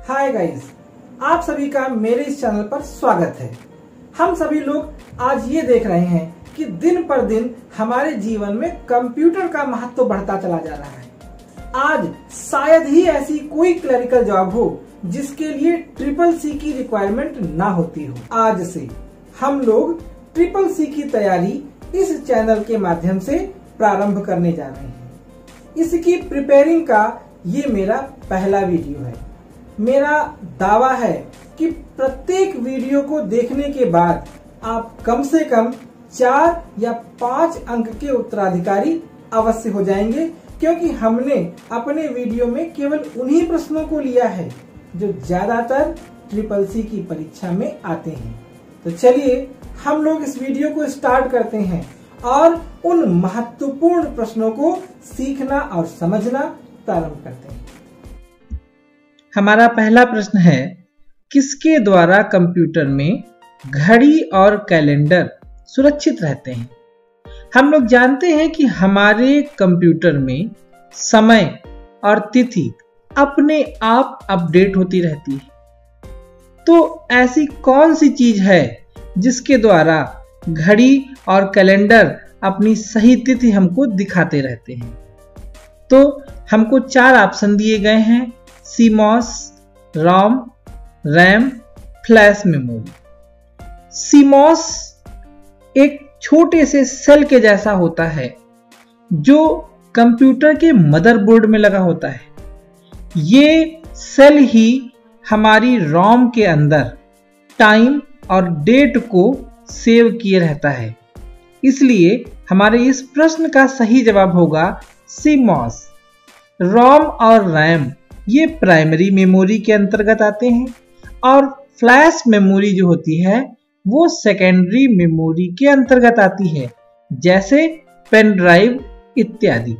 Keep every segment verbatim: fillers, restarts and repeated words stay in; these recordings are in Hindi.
हाय गाइस, आप सभी का मेरे इस चैनल पर स्वागत है। हम सभी लोग आज ये देख रहे हैं कि दिन पर दिन हमारे जीवन में कंप्यूटर का महत्व बढ़ता चला जा रहा है। आज शायद ही ऐसी कोई क्लरिकल जॉब हो जिसके लिए ट्रिपल सी की रिक्वायरमेंट ना होती हो। आज से हम लोग ट्रिपल सी की तैयारी इस चैनल के माध्यम से प्रारंभ करने जा रहे हैं। इसकी प्रिपेयरिंग का ये मेरा पहला वीडियो है। मेरा दावा है कि प्रत्येक वीडियो को देखने के बाद आप कम से कम चार या पाँच अंक के उत्तराधिकारी अवश्य हो जाएंगे, क्योंकि हमने अपने वीडियो में केवल उन्हीं प्रश्नों को लिया है जो ज्यादातर ट्रिपल सी की परीक्षा में आते हैं। तो चलिए हम लोग इस वीडियो को स्टार्ट करते हैं और उन महत्वपूर्ण प्रश्नों को सीखना और समझना प्रारंभ करते हैं। हमारा पहला प्रश्न है, किसके द्वारा कंप्यूटर में घड़ी और कैलेंडर सुरक्षित रहते हैं? हम लोग जानते हैं कि हमारे कंप्यूटर में समय और तिथि अपने आप अपडेट होती रहती है। तो ऐसी कौन सी चीज है जिसके द्वारा घड़ी और कैलेंडर अपनी सही तिथि हमको दिखाते रहते हैं? तो हमको चार ऑप्शन दिए गए हैं: CMOS, ROM, RAM, flash memory. CMOS एक छोटे से सेल के जैसा होता है जो कंप्यूटर के मदरबोर्ड में लगा होता है। ये सेल ही हमारी रॉम के अंदर टाइम और डेट को सेव किए रहता है। इसलिए हमारे इस प्रश्न का सही जवाब होगा सीमॉस। रॉम और रैम ये प्राइमरी मेमोरी के अंतर्गत आते हैं और फ्लैश मेमोरी जो होती है वो सेकेंडरी मेमोरी के अंतर्गत आती है, जैसे पेन ड्राइव इत्यादि।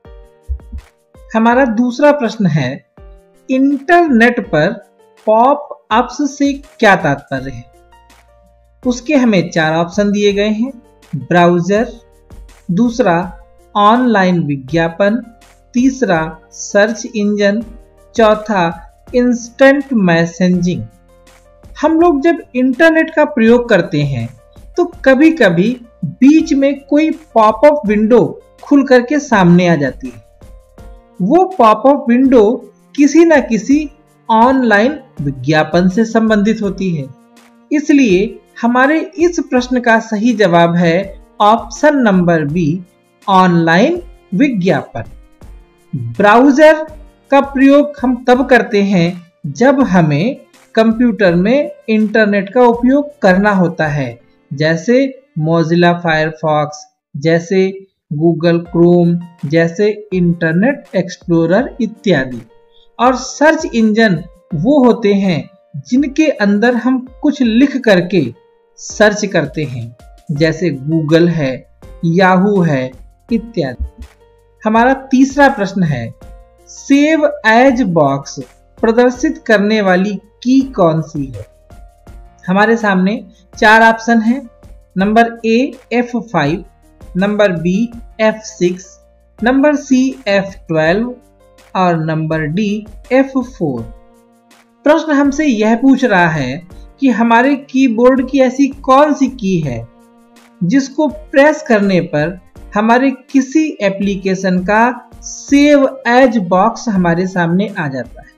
हमारा दूसरा प्रश्न है, इंटरनेट पर पॉप अप्स से क्या तात्पर्य है? उसके हमें चार ऑप्शन दिए गए हैं: ब्राउजर, दूसरा ऑनलाइन विज्ञापन, तीसरा सर्च इंजन, चौथा इंस्टेंट मैसेजिंग। हम लोग जब इंटरनेट का प्रयोग करते हैं तो कभी कभी बीच में कोई पॉपअप विंडो खुल करके सामने आ जाती है। वो पॉपअप विंडो किसी न किसी ऑनलाइन विज्ञापन से संबंधित होती है। इसलिए हमारे इस प्रश्न का सही जवाब है ऑप्शन नंबर बी, ऑनलाइन विज्ञापन। ब्राउजर का प्रयोग हम तब करते हैं जब हमें कंप्यूटर में इंटरनेट का उपयोग करना होता है, जैसे मोजिला फायरफॉक्स, जैसे गूगल क्रोम, जैसे इंटरनेट एक्सप्लोरर इत्यादि। और सर्च इंजन वो होते हैं जिनके अंदर हम कुछ लिख करके सर्च करते हैं, जैसे गूगल है, याहू है इत्यादि। हमारा तीसरा प्रश्न है, सेव एज बॉक्स प्रदर्शित करने वाली की कौन सी है? हमारे सामने चार ऑप्शन हैं: number A F five, number B F six, number C F twelve और नंबर डी एफ फोर। प्रश्न हमसे यह पूछ रहा है कि हमारे कीबोर्ड की ऐसी कौन सी की है जिसको प्रेस करने पर हमारे किसी एप्लीकेशन का सेव एज बॉक्स हमारे सामने आ जाता है।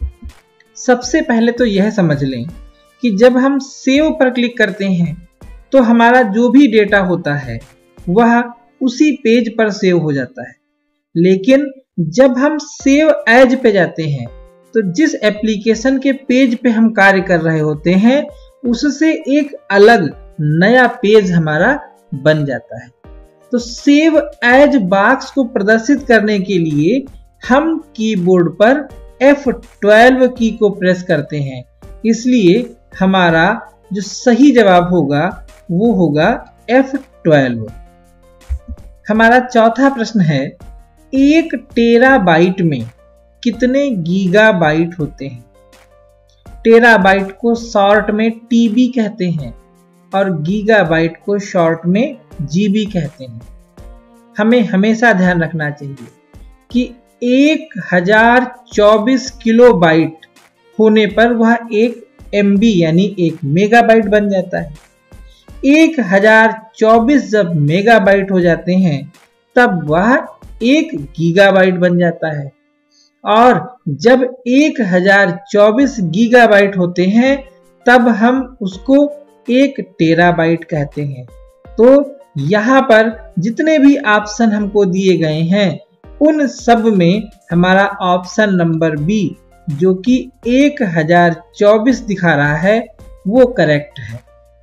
सबसे पहले तो यह समझ लें कि जब हम सेव पर क्लिक करते हैं तो हमारा जो भी डेटा होता है वह उसी पेज पर सेव हो जाता है। लेकिन जब हम सेव एज पे जाते हैं तो जिस एप्लीकेशन के पेज पे हम कार्य कर रहे होते हैं उससे एक अलग नया पेज हमारा बन जाता है। तो सेव एज बॉक्स को प्रदर्शित करने के लिए हम कीबोर्ड पर एफ ट्वेल्व की को प्रेस करते हैं। इसलिए हमारा जो सही जवाब होगा वो होगा एफ ट्वेल्व। हमारा चौथा प्रश्न है, एक टेराबाइट में कितने गीगाबाइट होते हैं? टेराबाइट को शॉर्ट में टीबी कहते हैं और गीगाबाइट को शॉर्ट में जीबी कहते हैं। हमें हमेशा ध्यान रखना चाहिए कि एक हजार चौबीस किलो बाइट होने पर वह एक एमबी यानी एक मेगाबाइट बन जाता है। एक हजार चौबीस जब मेगाबाइट हो जाते हैं तब वह एक गीगाबाइट बन जाता है, और जब एक हजार चौबीस गीगाबाइट होते हैं तब हम उसको एक टेराबाइट कहते हैं। तो यहाँ पर जितने भी ऑप्शन हमको दिए गए हैं उन सब में हमारा ऑप्शन नंबर बी जो कि एक हजार चौबीस दिखा रहा है वो करेक्ट है।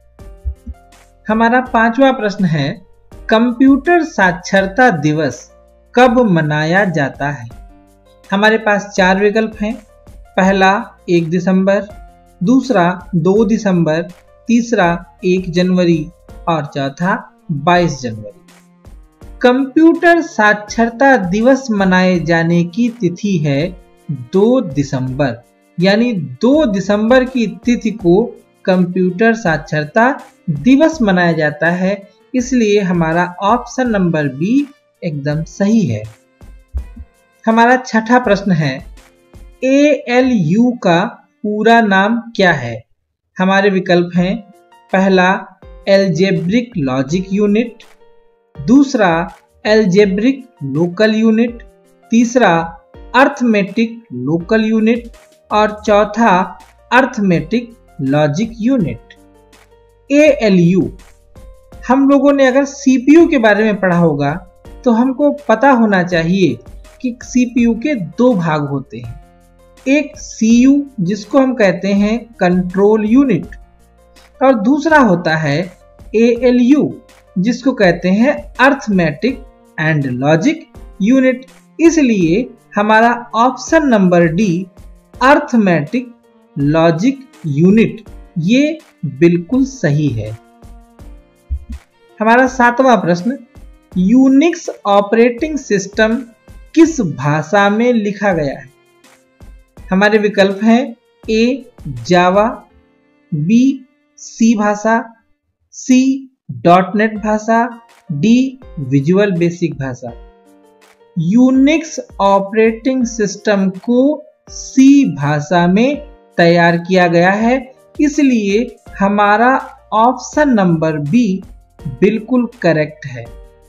हमारा पांचवा प्रश्न है, कंप्यूटर साक्षरता दिवस कब मनाया जाता है? हमारे पास चार विकल्प हैं। पहला एक दिसंबर, दूसरा दो दिसंबर, तीसरा एक जनवरी और चौथा बाईस जनवरी। कंप्यूटर साक्षरता दिवस मनाए जाने की तिथि है दो दिसंबर, यानी दो दिसंबर की तिथि को कंप्यूटर साक्षरता दिवस मनाया जाता है, इसलिए हमारा ऑप्शन नंबर बी एकदम सही है। हमारा छठा प्रश्न है, ए एल यू का पूरा नाम क्या है? हमारे विकल्प हैं। पहला एल्जेब्रिक लॉजिक यूनिट, दूसरा एल्जेब्रिक लोकल यूनिट, तीसरा अर्थमेटिक लोकल यूनिट और चौथा arithmetic logic unit. A L U हम लोगों ने अगर सीपीयू के बारे में पढ़ा होगा तो हमको पता होना चाहिए कि सीपीयू के दो भाग होते हैं। एक सीयू जिसको हम कहते हैं कंट्रोल यूनिट, और दूसरा होता है ए एल यू जिसको कहते हैं अर्थमेटिक एंड लॉजिक यूनिट। इसलिए हमारा option number D arithmetic logic unit ये बिल्कुल सही है। हमारा सातवां प्रश्न, यूनिक्स ऑपरेटिंग सिस्टम किस भाषा में लिखा गया है? हमारे विकल्प हैं। ए जावा, बी सी भाषा, सी डॉट नेट भाषा, डी विजुअल बेसिक भाषा। यूनिक्स ऑपरेटिंग सिस्टम को सी भाषा में तैयार किया गया है, इसलिए हमारा ऑप्शन नंबर बी बिल्कुल करेक्ट है।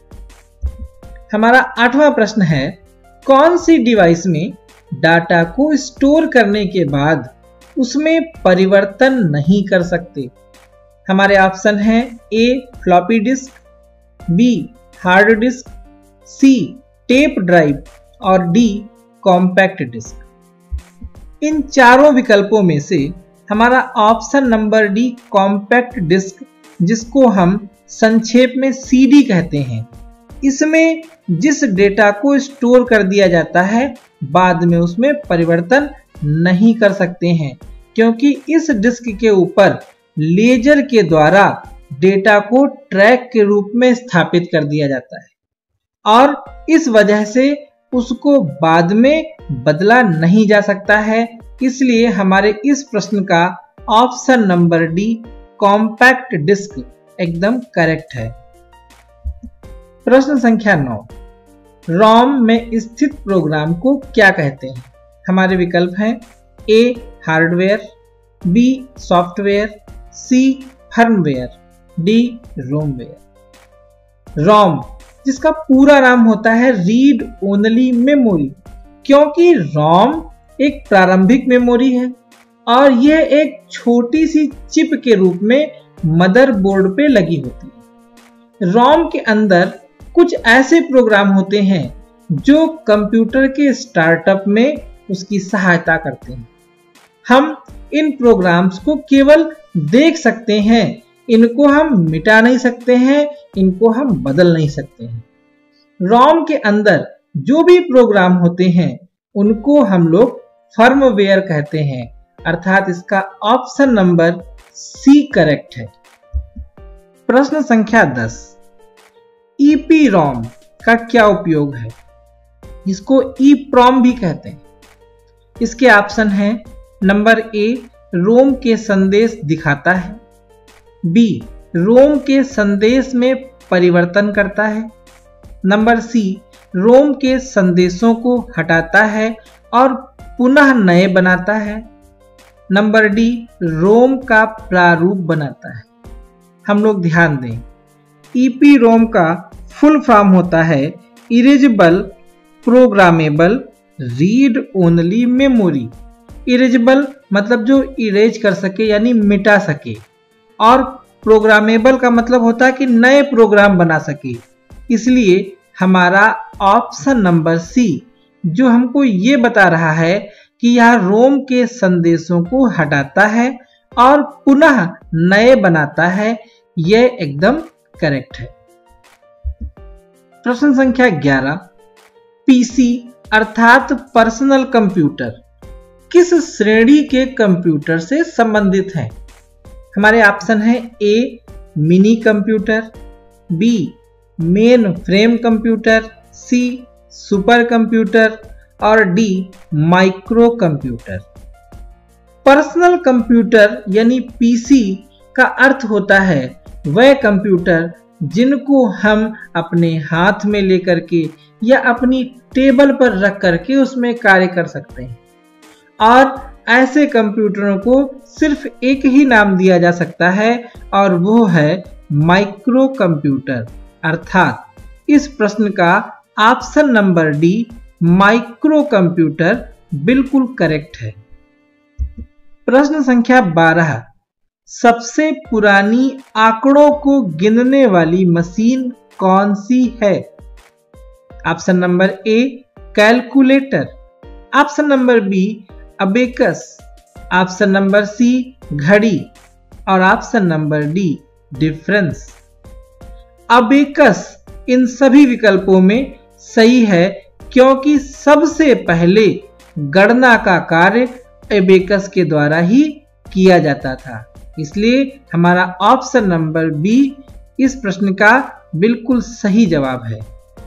हमारा आठवां प्रश्न है, कौन सी डिवाइस में डाटा को स्टोर करने के बाद उसमें परिवर्तन नहीं कर सकते? हमारे ऑप्शन हैं। A floppy disk, B hard disk, C tape drive और डी कॉम्पैक्ट डिस्क। इन चारों विकल्पों में से हमारा option number D compact disk, जिसको हम संक्षेप में सीडी कहते हैं, इसमें जिस डेटा को स्टोर कर दिया जाता है बाद में उसमें परिवर्तन नहीं कर सकते हैं, क्योंकि इस डिस्क के ऊपर लेजर के द्वारा डेटा को ट्रैक के रूप में स्थापित कर दिया जाता है और इस वजह से उसको बाद में बदला नहीं जा सकता है। इसलिए हमारे इस प्रश्न का option number D compact disk एकदम करेक्ट है। प्रश्न संख्या नौ, रोम में स्थित प्रोग्राम को क्या कहते हैं? हमारे विकल्प हैं। A hardware, B software, C firmware, D ROMware. ROM जिसका पूरा नाम होता है रीड ओनली मेमोरी, क्योंकि रोम एक प्रारंभिक मेमोरी है और यह एक छोटी सी चिप के रूप में मदरबोर्ड पे लगी होती है। रोम के अंदर कुछ ऐसे प्रोग्राम होते हैं जो कंप्यूटर के स्टार्टअप में उसकी सहायता करते हैं। हम इन प्रोग्राम्स को केवल देख सकते हैं, इनको हम मिटा नहीं सकते हैं, इनको हम बदल नहीं सकते हैं। रोम के अंदर जो भी प्रोग्राम होते हैं उनको हम लोग फर्मवेयर कहते हैं, अर्थात इसका ऑप्शन नंबर सी करेक्ट है। प्रश्न संख्या दस, ईपीरोम का क्या उपयोग है? इसको ईप्रोम भी कहते हैं। इसके ऑप्शन हैं। नंबर ए रोम के संदेश दिखाता है, बी रोम के संदेश में परिवर्तन करता है, नंबर सी रोम के संदेशों को हटाता है और पुनः नए बनाता है, नंबर डी रोम का प्रारूप बनाता है। हम लोग ध्यान दें, ईपी रोम का फुल फॉर्म होता है erasable programmable read only memory. Erasable मतलब जो इरेज कर सके यानी मिटा सके, और प्रोग्रामेबल का मतलब होता है कि नए प्रोग्राम बना सके। इसलिए हमारा ऑप्शन नंबर सी जो हमको ये बता रहा है कि यह रोम के संदेशों को हटाता है और पुनः नए बनाता है, यह एकदम करेक्ट है। प्रश्न संख्या ग्यारह, पीसी अर्थात पर्सनल कंप्यूटर किस श्रेणी के कंप्यूटर से संबंधित है? हमारे ऑप्शन है A mini computer, B mainframe computer, C super computer और D micro computer. Personal computer यानी पीसी का अर्थ होता है वह कंप्यूटर जिनको हम अपने हाथ में लेकर के या अपनी टेबल पर रख करके उसमें कार्य कर सकते हैं, और ऐसे कंप्यूटरों को सिर्फ एक ही नाम दिया जा सकता है और वो है माइक्रो कंप्यूटर। अर्थात इस प्रश्न का option number D micro computer बिल्कुल करेक्ट है। प्रश्न संख्या बारह, सबसे पुरानी आंकड़ों को गिनने वाली मशीन कौन सी है? Option number A calculator, option number B abacus, option number C घड़ी और option number D difference. Abacus इन सभी विकल्पों में सही है क्योंकि सबसे पहले गणना का कार्य अबेकस के द्वारा ही किया जाता था, इसलिए हमारा ऑप्शन नंबर बी इस प्रश्न का बिल्कुल सही जवाब है।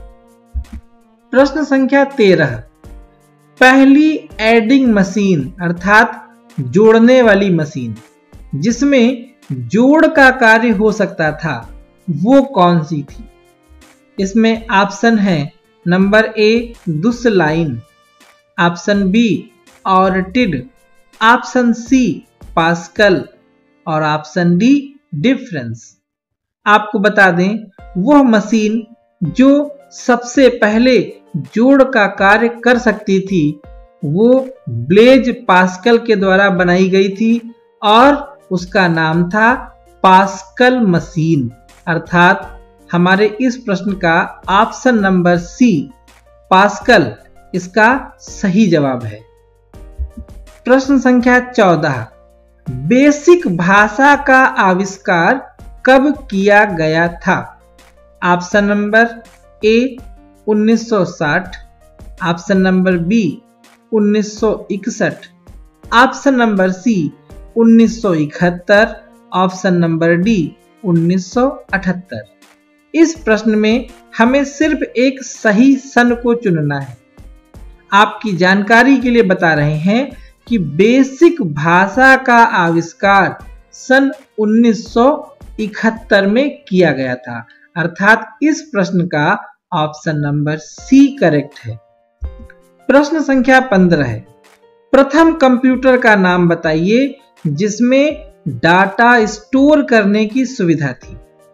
प्रश्न संख्या तेरह, पहली एडिंग मशीन अर्थात जोड़ने वाली मशीन जिसमें जोड़ का कार्य हो सकता था वो कौन सी थी? इसमें ऑप्शन है नंबर ए दुसलाइन, ऑप्शन बी ऑर्टिड, ऑप्शन सी पास्कल और ऑप्शन डी डिफरेंस। आपको बता दें वह मशीन जो सबसे पहले जोड़ का कार्य कर सकती थी वो ब्लेज पास्कल के द्वारा बनाई गई थी और उसका नाम था पास्कल मशीन। अर्थात हमारे इस प्रश्न का ऑप्शन नंबर सी पास्कल इसका सही जवाब है। प्रश्न संख्या चौदह, बेसिक भाषा का आविष्कार कब किया गया था? ऑप्शन नंबर ए उन्नीस सौ साठ, ऑप्शन नंबर बी उन्नीस सौ इकसठ, ऑप्शन नंबर सी उन्नीस सौ इकहत्तर, ऑप्शन नंबर डी उन्नीस सौ अठहत्तर। इस प्रश्न में हमें सिर्फ एक सही सन को चुनना है। आपकी जानकारी के लिए बता रहे हैं कि बेसिक भाषा का आविष्कार सन उन्नीस सौ इकहत्तर में किया गया था। अर्थात इस प्रश्न का ऑप्शन नंबर सी करेक्ट है। प्रश्न संख्या पंद्रह है, प्रथम कंप्यूटर का नाम बताइए जिसमें डाटा स्टोर करने की सुविधा थी।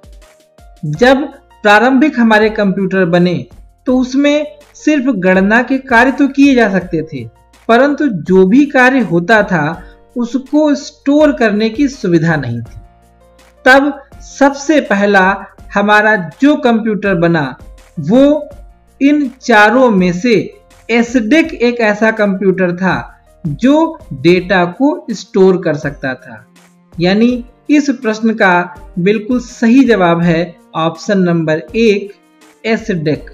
जब प्रारंभिक हमारे कंप्यूटर बने तो उसमें सिर्फ गणना के कार्य तो किए जा सकते थे, परंतु जो भी कार्य होता था उसको स्टोर करने की सुविधा नहीं थी। तब सबसे पहला हमारा जो कंप्यूटर बना वो इन चारों में से एसडेक एक ऐसा कंप्यूटर था जो डेटा को स्टोर कर सकता था। यानी इस प्रश्न का बिल्कुल सही जवाब है ऑप्शन नंबर एक एसडेक।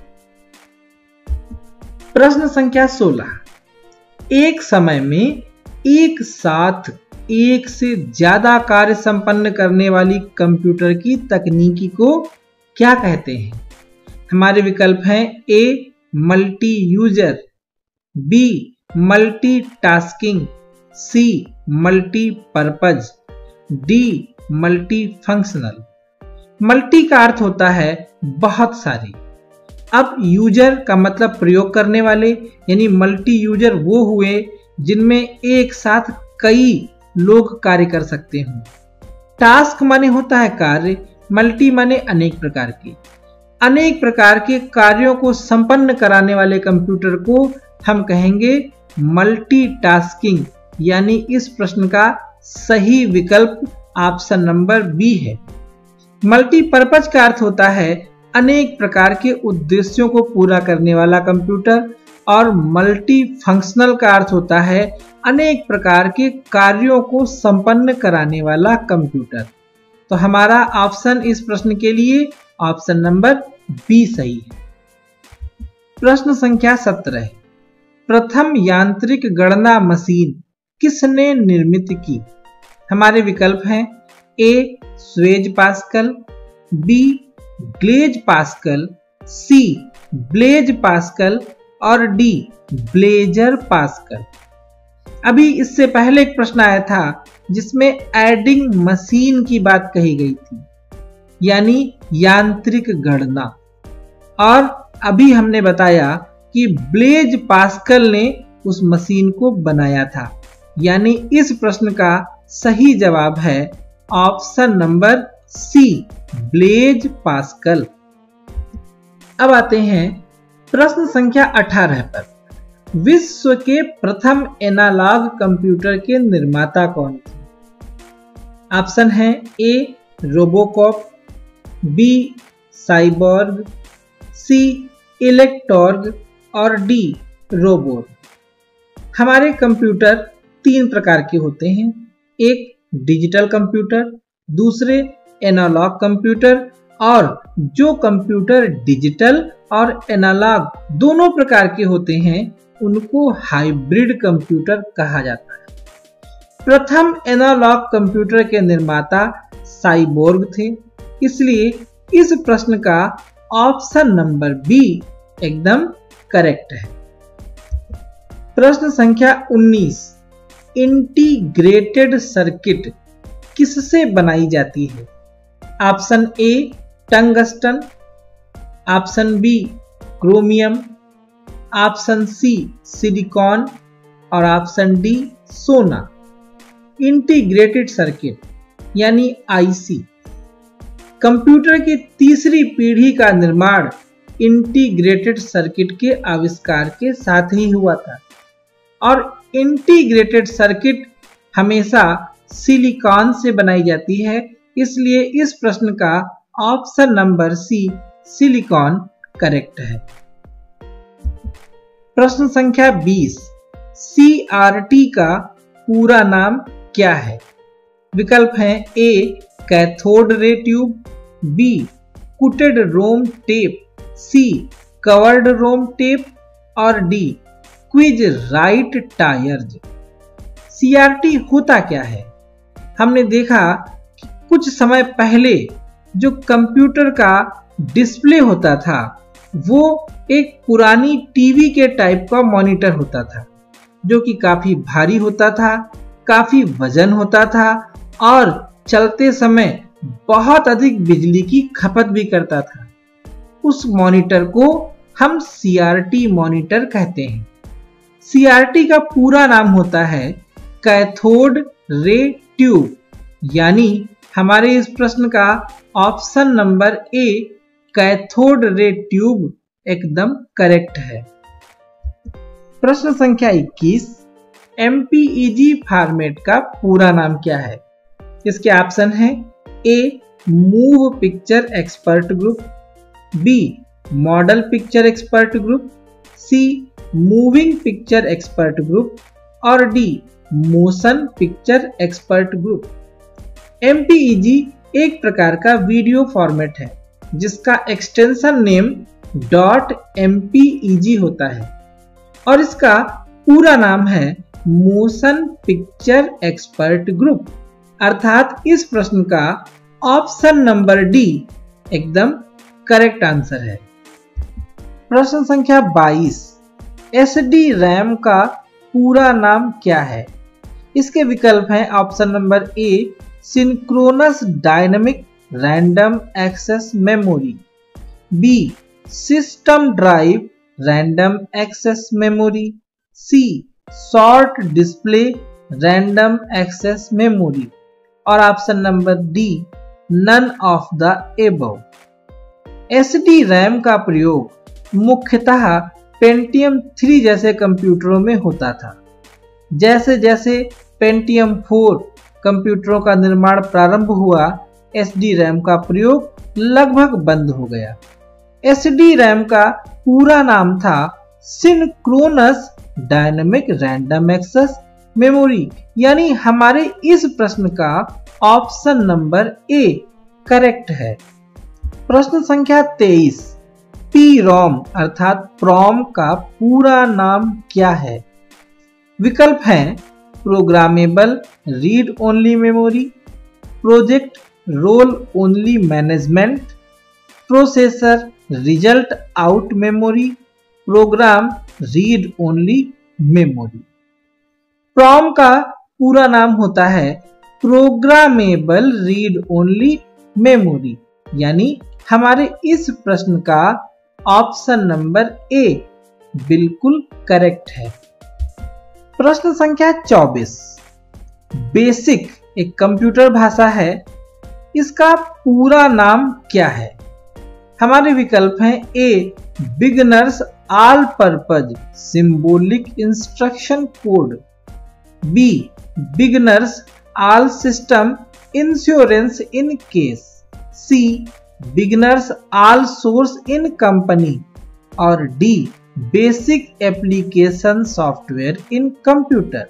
प्रश्न संख्या सोलह, एक समय में एक साथ एक से ज्यादा कार्य संपन्न करने वाली कंप्यूटर की तकनीकी को क्या कहते हैं? हमारे विकल्प हैं A multi user, B multi tasking, C multi purpose, D multi functional. Multi का अर्थ होता है बहुत सारी। अब यूजर का मतलब प्रयोग करने वाले, यानी मल्टी यूजर वो हुए जिनमें एक साथ कई लोग कार्य कर सकते हों। टास्क माने होता है कार्य, मल्टी माने अनेक प्रकार के। अनेक प्रकार के कार्यों को संपन्न कराने वाले कंप्यूटर को हम कहेंगे मल्टीटास्किंग, यानी इस प्रश्न का सही विकल्प ऑप्शन नंबर बी है। मल्टीपर्पज का अर्थ होता है अनेक प्रकार के उद्देश्यों को पूरा करने वाला कंप्यूटर, और मल्टी फंक्शनल का अर्थ होता है अनेक प्रकार के कार्यों को संपन्न कराने वाला कंप्यूटर। तो हमारा ऑप्शन इस प्रश्न के लिए ऑप्शन नंबर बी सही है। प्रश्न संख्या सत्रह, प्रथम यांत्रिक गणना मशीन किसने निर्मित की? हमारे विकल्प हैं A Swage Pascal, B Glaze Pascal, C Blaise Pascal और डी ब्लेजर पास्कल। अभी इससे पहले एक प्रश्न आया था जिसमें एडिंग मशीन की बात कही गई थी, यानी यांत्रिक गणना, और अभी हमने बताया कि ब्लेज पास्कल ने उस मशीन को बनाया था, यानी इस प्रश्न का सही जवाब है option number C Blaise Pascal. अब आते हैं प्रश्न संख्या अठारह पर। विश्व के प्रथम एनालॉग कंप्यूटर के निर्माता कौन थे? ऑप्शन है A RoboCop, B cyborg, C इलेक्ट्रॉर्ग और डी रोबोट। हमारे कंप्यूटर तीन प्रकार के होते हैं, एक डिजिटल कंप्यूटर, दूसरे एनालॉग कंप्यूटर, और जो कंप्यूटर डिजिटल और एनालॉग दोनों प्रकार के होते हैं उनको हाइब्रिड कंप्यूटर कहा जाता है। प्रथम एनालॉग कंप्यूटर के निर्माता साइबोर्ग थे, इसलिए इस प्रश्न का ऑप्शन नंबर बी एकदम करेक्ट है। प्रश्न संख्या उन्नीस, इंटीग्रेटेड सर्किट किससे बनाई जाती है? Option A tungsten, option B chromium, option C silicon और ऑप्शन डी सोना। इंटीग्रेटेड सर्किट यानी आईसी, कंप्यूटर की तीसरी पीढ़ी का निर्माण इंटीग्रेटेड सर्किट के आविष्कार के साथ ही हुआ था, और इंटीग्रेटेड सर्किट हमेशा सिलिकॉन से बनाई जाती है, इसलिए इस प्रश्न का option number C silicon correct है। प्रश्न संख्या बीस, सीआरटी का पूरा नाम क्या है? विकल्प हैं A cathode ray tube, B coated ROM tape, C covered ROM tape और D quiz right tyres. CRT होता क्या है? हमने देखा कि कुछ समय पहले जो कंप्यूटर का डिस्प्ले होता था वो एक पुरानी टीवी के टाइप का मॉनिटर होता था, जो कि काफी भारी होता था, काफी वजन होता था और चलते समय बहुत अधिक बिजली की खपत भी करता था। उस मॉनिटर को हम सीआरटी मॉनिटर कहते हैं। सीआरटी का पूरा नाम होता है कैथोड रे ट्यूब, यानी हमारे इस प्रश्न का option number A cathode ray tube एकदम करेक्ट है। प्रश्न संख्या इक्कीस, एमपीईजी फॉर्मेट का पूरा नाम क्या है? इसके ऑप्शन हैं A move picture expert group, B model picture expert group, C moving picture expert group और D motion picture expert group. MPEG एक प्रकार का वीडियो फॉर्मेट है जिसका एक्सटेंशन नेम डॉट एमपीईजी होता है और इसका पूरा नाम है मोशन पिक्चर एक्सपर्ट ग्रुप, अर्थात इस प्रश्न का ऑप्शन नंबर डी एकदम करेक्ट आंसर है। प्रश्न संख्या बाईस, एसडी रैम का पूरा नाम क्या है? इसके विकल्प हैं option number A synchronous dynamic random access memory, B system drive random access memory, C short display random access memory. और option number D, none of the above. S D RAM का प्रयोग मुख्यतः पेंटियम थ्री जैसे कंप्यूटरों में होता था। जैसे जैसे पेंटियम फोर कंप्यूटरों का निर्माण प्रारंभ हुआ, एस डी रैम का प्रयोग लगभग बंद हो गया। एस डी रैम का पूरा नाम था synchronous dynamic random access memory. यानी हमारे इस प्रश्न का ऑप्शन नंबर ए करेक्ट है। प्रश्न संख्या तेईस, पी रोम अर्थात प्रॉम का पूरा नाम क्या है? विकल्प हैं programmable read only memory, project role only management, processor result out memory, program read only memory. PROM का पूरा नाम होता है प्रोग्रामेबल रीड ओनली मेमोरी। यानी हमारे इस प्रश्न का ऑप्शन नंबर ए बिल्कुल करेक्ट है। प्रश्न संख्या चौबीस, बेसिक एक कंप्यूटर भाषा है, इसका पूरा नाम क्या है? हमारे विकल्प हैं A beginners all purpose symbolic instruction code, B beginners all system insurance in case, C beginners all source in company और D basic application software in computer.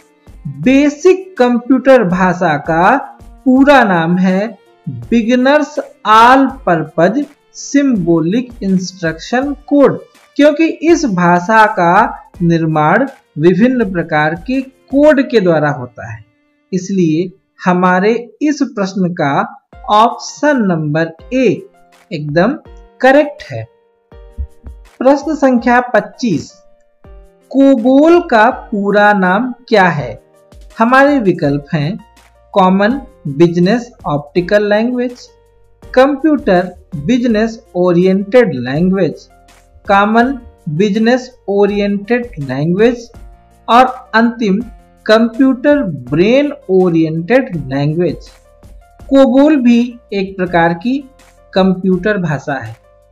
BASIC computer भाषा का पूरा नाम है beginners all purpose symbolic instruction code, क्योंकि इस भाषा का निर्माण विभिन्न प्रकार के कोड के द्वारा होता है। इसलिए हमारे इस प्रश्न का ऑप्शन नंबर ए एकदम करेक्ट है। प्रश्न संख्या पच्चीस, कोबोल का पूरा नाम क्या है? हमारे विकल्प हैं common business optical language, computer business oriented language, common business oriented language और अंतिम computer brain oriented language. COBOL भी एक प्रकार की कंप्यूटर भाषा है।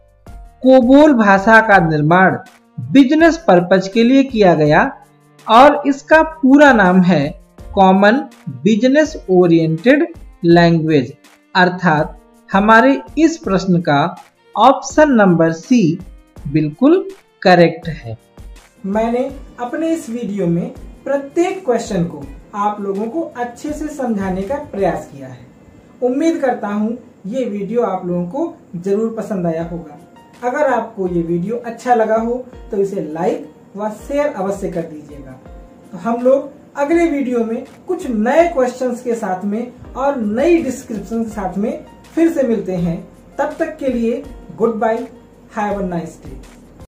कोबोल भाषा का निर्माण बिजनेस पर्पज के लिए किया गया और इसका पूरा नाम है कॉमन बिजनेस ओरिएंटेड लैंग्वेज। अर्थात हमारे इस प्रश्न का ऑप्शन नंबर सी बिल्कुल करेक्ट है। मैंने अपने इस वीडियो में प्रत्येक क्वेश्चन को आप लोगों को अच्छे से समझाने का प्रयास किया है। उम्मीद करता हूँ ये वीडियो आप लोगों को जरूर पसंद आया होगा। अगर आपको ये वीडियो अच्छा लगा हो तो इसे लाइक व शेयर अवश्य कर दीजिएगा। तो हम लोग अगले वीडियो में कुछ नए क्वेश्चंस के साथ में और नई डिस्क्रिप्शन के साथ में फिर से मिलते हैं। तब तक के लिए goodbye, have a nice day.